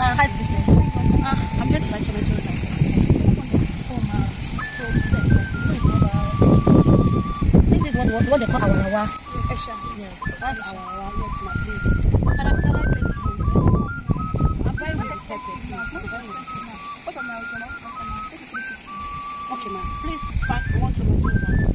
How's business? I'm going to buy tomato. Oh, ma. So, this is what they call our. Esha. Yes, that's our. Yes, ma, please. Can I take it? I'm buying with this person. What's on my original? Take it 350. Okay, ma. Please pack one tomato.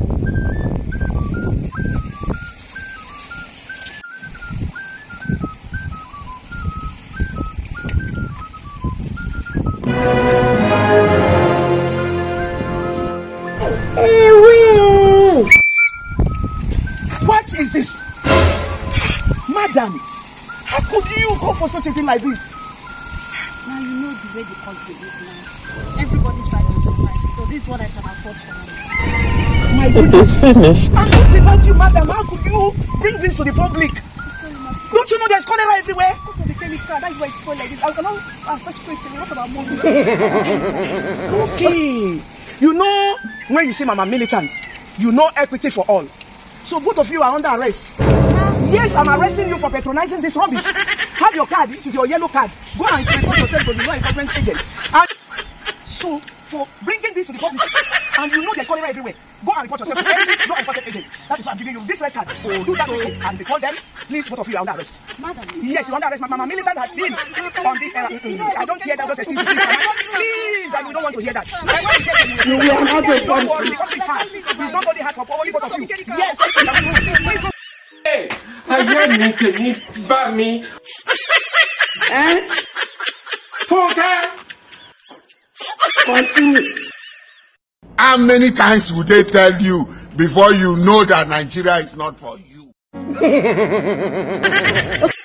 What is this? Madam, how could you go for such a thing like this? Now you know the way the country is now. Everybody's trying to survive. So this is what I can afford for now. My goodness. Finished. I'm not about you, madam. How could you bring this to the public? Sorry, ma. Don't you know there's cholera everywhere? Also, the chemical, that's why it's spoiled like this. I cannot fetch for it. What about money? Okay. You know, when you say Mama Militant, you know equity for all. So both of you are under arrest. Yes, I'm arresting you for patronizing this rubbish. Have your card. This is your yellow card. Go and report yourself to the law enforcement agent. And so, for bringing this to the public, and you know there's cholera everywhere, go and report yourself to any law enforcement agent. That is why I'm giving you this red card. So do that quickly. And before then, please, both of you are under arrest. Madam, Yes, you're under arrest. Mama Militant has been on this era. I don't hear that. Just excuse me, please. I don't want to hear that. I want to hear that. You will not be Don't worry, because it's hard. It's not only hard for only both of you. Yes, please. Hey, ayé mi kìíní bá mi. Fúnkẹ́. Continue. How many times would they tell you before you know that Nigeria is not for you?